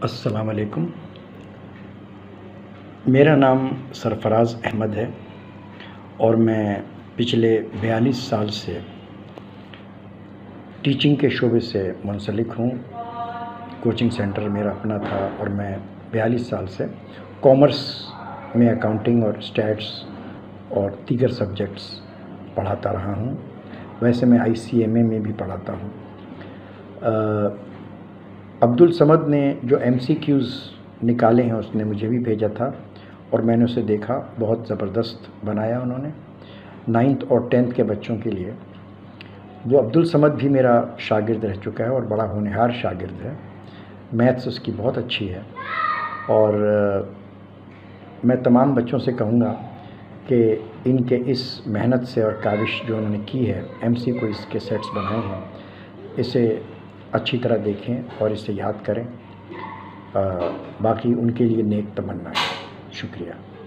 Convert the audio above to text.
السلام علیکم۔ میرا نام سرفراز احمد ہے اور میں پچھلے 42 سال سے ٹیچنگ کے شعبے سے منسلک ہوں۔ کوچنگ سینٹر میرا اپنا تھا اور میں 42 سال سے کامرس میں اکاؤنٹنگ اور اسٹیٹس اور دیگر سبجیکٹس پڑھاتا رہا ہوں۔ ویسے میں ICMA میں بھی پڑھاتا ہوں۔ عبدالصمد نے جو MCQs نکالے ہیں اس نے مجھے بھی بھیجا تھا اور میں نے اسے دیکھا، بہت زبردست بنایا انہوں نے 9th اور 10th کے بچوں کے لیے۔ وہ عبدالصمد بھی میرا شاگرد رہ چکا ہے اور بڑا ہونہار شاگرد ہے۔ میتھس اس کی بہت اچھی ہے اور میں تمام بچوں سے کہوں گا کہ ان کے اس محنت سے اور کاوش جو انہوں نے کی ہے، MCQs کے سیٹس بنائے ہیں، اسے اچھی طرح دیکھیں اور اسے یاد کریں۔ باقی ان کے لیے نیک تمنا ہے۔ شکریہ۔